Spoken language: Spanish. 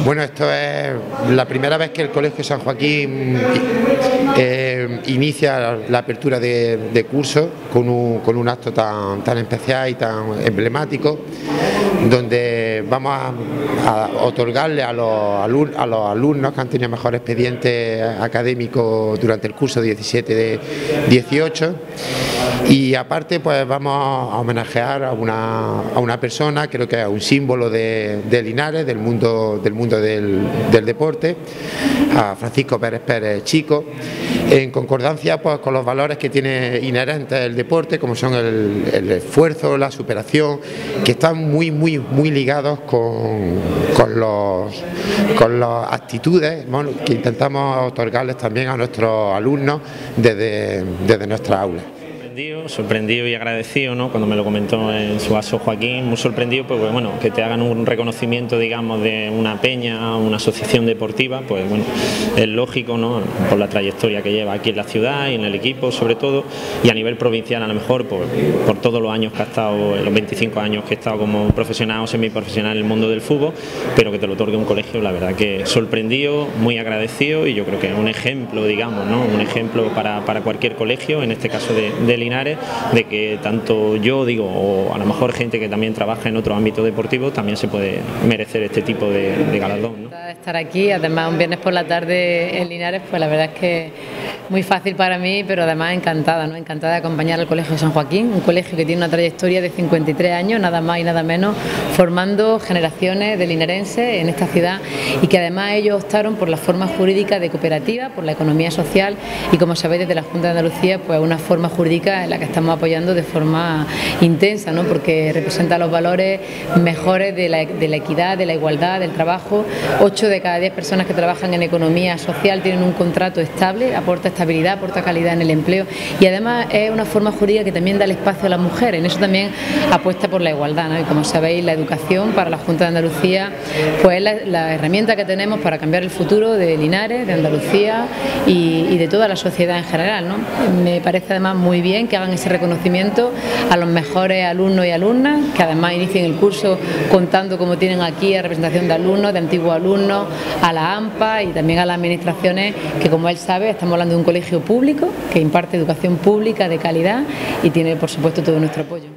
Bueno, esto es la primera vez que el Colegio San Joaquín inicia la apertura de curso con un acto tan especial y tan emblemático, donde vamos a otorgarle a los alumnos que han tenido mejor expediente académico durante el curso 17-18, y aparte pues vamos a homenajear a una persona, creo que es un símbolo de Linares, del mundo del deporte, a Francisco Pérez Chico, en concordancia pues con los valores que tiene inherentes el deporte, como son el esfuerzo, la superación, que están muy ligados con las actitudes, bueno, que intentamos otorgarles también a nuestros alumnos desde nuestra aula. Sorprendido y agradecido, ¿no? Cuando me lo comentó en su caso Joaquín, muy sorprendido, pues bueno, que te hagan un reconocimiento, digamos, de una peña, una asociación deportiva, pues bueno, es lógico, ¿no? Por la trayectoria que lleva aquí en la ciudad y en el equipo sobre todo, y a nivel provincial a lo mejor por todos los años que ha estado, los 25 años que he estado como profesional o semiprofesional en el mundo del fútbol, pero que te lo otorgue un colegio, la verdad que sorprendido, muy agradecido, y yo creo que es un ejemplo, digamos, ¿no? Un ejemplo para cualquier colegio, en este caso de Linares, de que tanto yo digo, o a lo mejor gente que también trabaja en otro ámbito deportivo, también se puede merecer este tipo de galardón, ¿no? Estar aquí, además un viernes por la tarde en Linares, pues la verdad es que muy fácil para mí, pero además encantada, ¿no? Encantada de acompañar al Colegio San Joaquín, un colegio que tiene una trayectoria de 53 años, nada más y nada menos, formando generaciones de linarenses en esta ciudad, y que además ellos optaron por la forma jurídica de cooperativa, por la economía social, y como sabéis desde la Junta de Andalucía, pues una forma jurídica en la que estamos apoyando de forma intensa, ¿no? Porque representa los valores mejores de la equidad, de la igualdad, del trabajo. 8 de cada 10 personas que trabajan en economía social tienen un contrato estable, aporta estabilidad, aporta calidad en el empleo, y además es una forma jurídica que también da el espacio a las mujeres, en eso también apuesta por la igualdad, ¿no? Y como sabéis, la educación para la Junta de Andalucía pues es la herramienta que tenemos para cambiar el futuro de Linares, de Andalucía y de toda la sociedad en general, ¿no? Me parece además muy bien que hagan ese reconocimiento a los mejores alumnos y alumnas, que además inicien el curso contando como tienen aquí a representación de alumnos, de antiguos alumnos, a la AMPA y también a las administraciones, que como él sabe estamos hablando de un colegio público que imparte educación pública de calidad y tiene por supuesto todo nuestro apoyo.